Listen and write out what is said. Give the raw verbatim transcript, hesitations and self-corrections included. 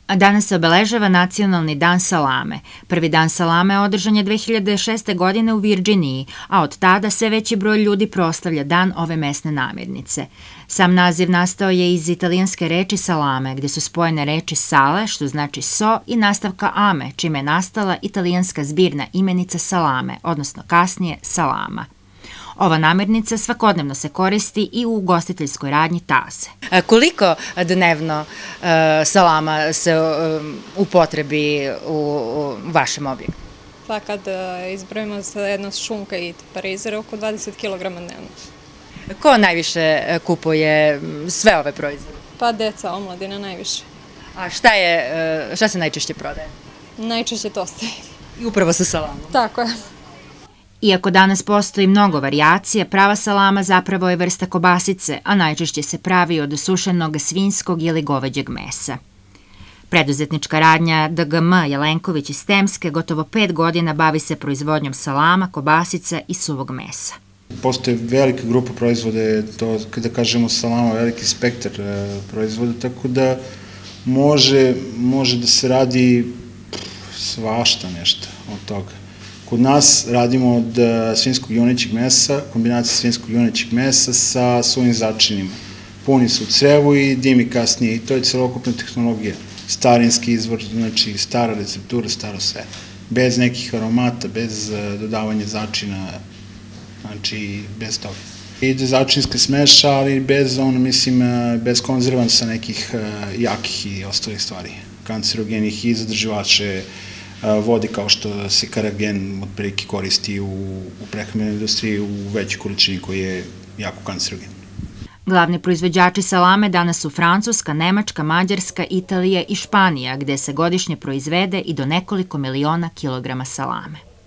Danas se obeležava Nacionalni dan salame. Prvi dan salame održan je dve hiljade šeste. godine u Virdžiniji, a od tada sve veći broj ljudi proslavlja dan ove mesne namirnice. Sam naziv nastao je iz italijanske reči salame, gde su spojene reči sale, što znači so, i nastavka ame, čime je nastala italijanska zbirna imenica salame, odnosno kasnije salama. Ova namirnica svakodnevno se koristi i u ugostiteljskoj radnji tase. Koliko dnevno salama se upotrebi u vašem objektu? Pa kad izbrojimo sa jedno šunka i parizera, oko dvadeset kilograma dnevno. Ko najviše kupuje sve ove proizvode? Pa deca, omladina najviše. A šta je, šta se najčešće prodaje? Najčešće tostovi. I upravo sa salamom? Tako je. Iako danas postoji mnogo varijacija, prava salama zapravo je vrsta kobasice, a najčešće se pravi od sušenog svinjskog ili goveđeg mesa. Preduzetnička radnja D G M Jelenković iz Temske gotovo pet godina bavi se proizvodnjom salama, kobasica i suvog mesa. Postoje velika grupa proizvoda, to kada kažemo salama, veliki spektar proizvoda, tako da može, može da se radi svašta nešto od toga. Kod nas radimo od svinjskog junećeg mesa, kombinacija svinjskog junećeg mesa sa suvim začinima. Puni su u crevu i dimi kasnije i to je celokupna tehnologija. Starinski izvor, znači stara receptura, staro sve. Bez nekih aromata, bez dodavanja začina, znači bez toga. Ide začinska smeša, ali bez, ono, mislim, bez konzervansa nekih jakih i ostalih stvari. Kancerogenih i zadrživače vode, kao što se karagen otprilike koristi u prehrambenoj industriji u većoj količini, koji je jako kancerogen. Glavni proizvođači salame danas su Francuska, Nemačka, Mađarska, Italija i Španija, gde se godišnje proizvede i do nekoliko miliona kilograma salame.